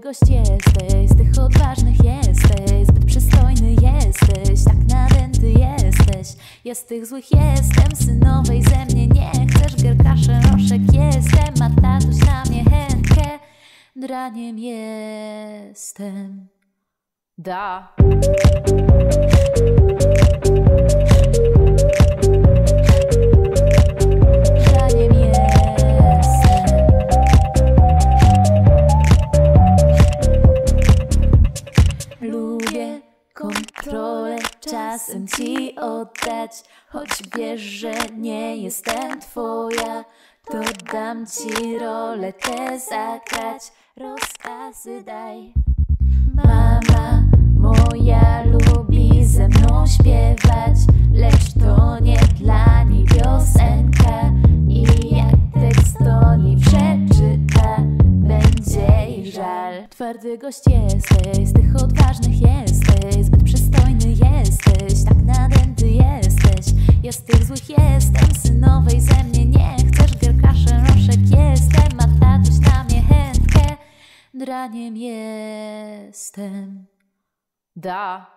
gość jesteś, z tych odważnych jesteś, zbyt przystojny jesteś, tak nadęty jesteś. Ja z tych złych jestem, synowej ze mnie nie chcesz. Gierkasze roszek jestem, a tatuś na mnie chętkę. Draniem jestem. Da. Draniem jestem. Lubię kontrolę czasem ci oddać, choć wiesz, że nie jestem twoja. To dam ci rolę tę zagrać, rozkazy daj. Mama moja lubi ze mną śpiewać, lecz to nie dla niej piosenka. I jak tekst do niej przeczyta, będzie jej żal. Twardy gość jesteś, z tych odważnych jesteś, zbyt przystojny jesteś, tak nadęty jesteś. Ja z tych złych jestem, synowej ze mnie nie chcesz. Gierkaszem roszek jestem, a tatuś na mnie chętkę. Draniem jestem. Da.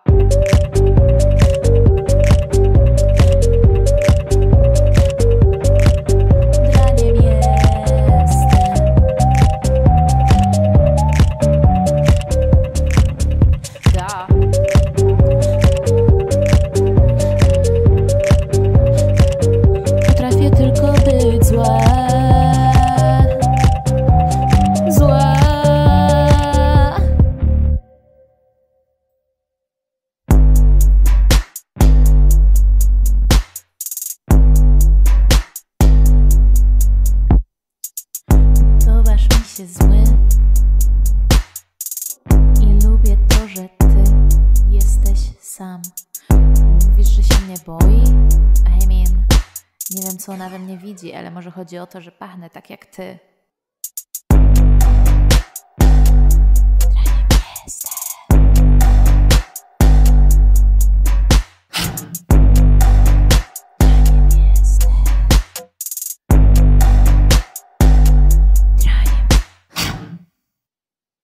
Draniem jestem. Da. Potrafię tylko być zła. Podobasz mi się zły i lubię to, że ty jesteś sam. Mówisz, że się mnie boi? I mean, nie wiem, co ona we mnie widzi, ale może chodzi o to, że pachnę tak jak ty.